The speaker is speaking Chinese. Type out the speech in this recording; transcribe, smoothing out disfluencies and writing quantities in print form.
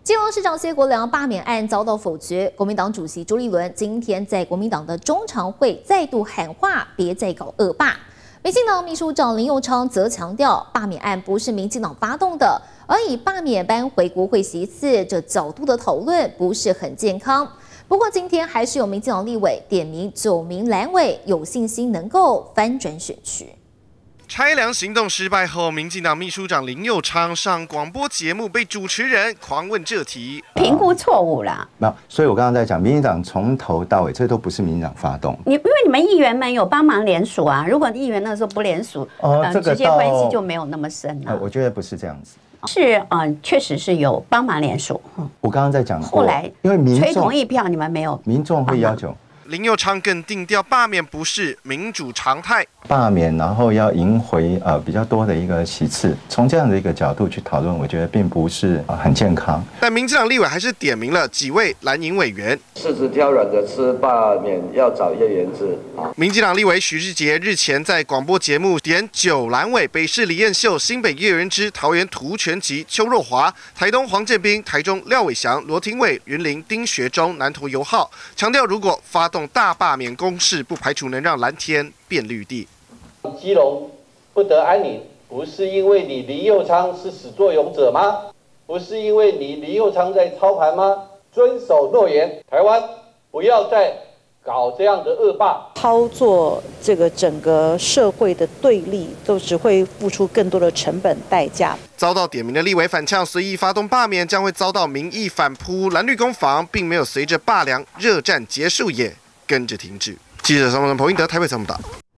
基隆市长谢国良罢免案遭到否决，国民党主席朱立伦今天在国民党的中常会再度喊话，别再搞恶霸。民进党秘书长林右昌则强调，罢免案不是民进党发动的，而以罢免搬回国会席次这角度的讨论不是很健康。不过今天还是有民进党立委点名9名蓝委，有信心能够翻转选区。 拆梁行动失败后，民进党秘书长林右昌上广播节目被主持人狂问这题， 评估错误啦。 没有，所以我刚刚在讲，民进党从头到尾，这都不是民进党发动。 因为你们议员们有帮忙联署啊，如果议员那时候不联署，直接关系就没有那么深了。 我觉得不是这样子。 是确实是有帮忙联署。 我刚刚在讲， 后来因为民众吹同意票，你们没有， 民众会要求。 林右昌更定调，罢免不是民主常态， 罢免然后要赢回比较多的一个席次，从这样的一个角度去讨论，我觉得并不是很健康。 但民进党立委还是点名了几位蓝营委员， 柿子挑软的吃，罢免要找叶元之。 民进党立委许志杰日前在广播节目点9蓝委：北市李彦秀、新北叶元之、桃园涂全吉、邱若华、台东黄建斌、台中廖伟翔、罗廷伟、云林丁学忠、南投尤浩，强调如果发动大罢免攻势，不排除能让蓝天变绿地。 基隆不得安宁，不是因为你林右昌是始作俑者吗？不是因为你林右昌在操盘吗？遵守诺言，台湾不要再搞这样的恶霸， 操作这个整个社会的对立，都只会付出更多的成本代价。 遭到点名的立委反呛，随意发动罢免将会遭到民意反扑，蓝绿攻防并没有随着罢梁热战结束也跟着停止。记者张文鹏、彭英德台北采访报道。